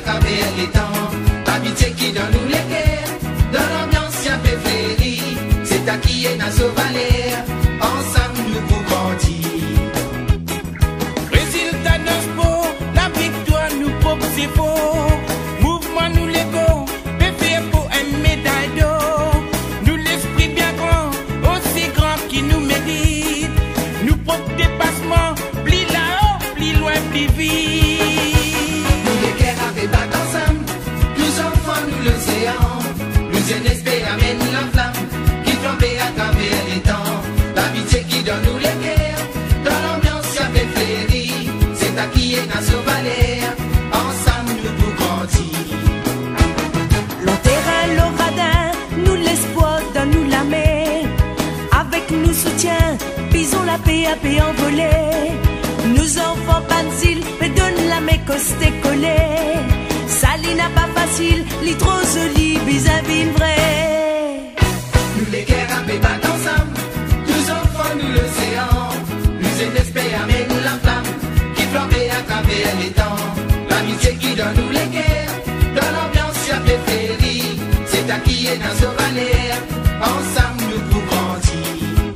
travers les temps. L'amitié qui donne nous les cœurs, dans l'ambiance y'a fait féerie. C'est à qui est na sauvaler, ensemble nous pour grandir. Résultat d'Ospo, la victoire nous propose c'est faux. Mouvement nous l'ego, fait pour une médaille d'or. Nous l'esprit bien grand, aussi grand qui nous mérite. Nous propre dépassement, plus là-haut, plus loin, plus vite. Nous les cœurs avec battre ensemble, nous enfants nous l'océan. Nous espérons amène la flamme qui flambe à travers les temps. L'amitié qui donne nous les cœurs, dans l'ambiance y'a fait féerie. C'est à qui est na sauvaler, ensemble nous pour grandir. L'enterrain, le radin, nous l'espoir dans nous la mer. Avec nous soutien, bisons la paix à paix envolée. Nous enfants Banzil, mais donne la main costé collé. Sali n'a pas facile, li trop joli, vis-à-vis vrai. Nous les cœurs avec battre ensemble, nous enfants nous l'océan. Nous espérons amène la flamme qui flambe à travers les temps. L'amitié qui donne nous les cœurs, dans l'ambiance y'a fait féerie. C'est à qui est na sauvaler, ensemble nous pour grandir.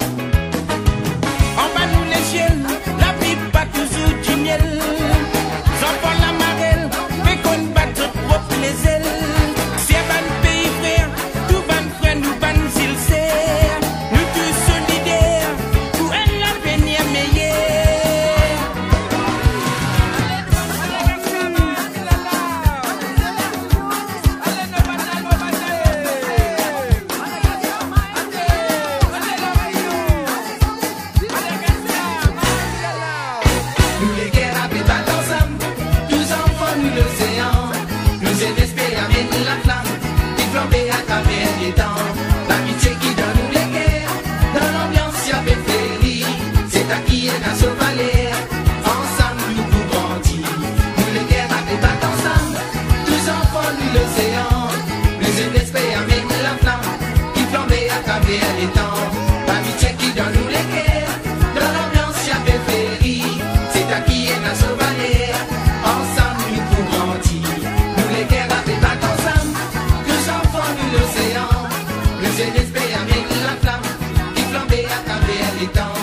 En bas nous l'échelle, la vie pas toujours du miel. J'entends la marelle, mais qu'on bat notre propre les ailes. Si à ban pays frère, tout ban frère nous ban s'il sert. Nous tous solidaires, pour un avenir meilleur. Nous les cœurs avec battre ensemble, tous enfants nous l'océan. Nous espérons amène la flamme qui flambe à travers les temps. L'amitié qui donne nous les cœurs, dans l'ambiance y'a fait féerie. C'est à qui est na sauvaler, ensemble nous pour grandir. Nous les cœurs avec battre ensemble, tous enfants nous l'océan. Nous espérons amène la flamme qui flambe à travers les temps. L'amitié qui donne nous les cœurs, dans l'ambiance y'a fait féerie. C'est à qui est na sauvaler, ensemble nous pour grandir. Nous les cœurs avec battre ensemble, tous enfants nous l'océan. Nous espérons amène la flamme qui flambe à travers les temps.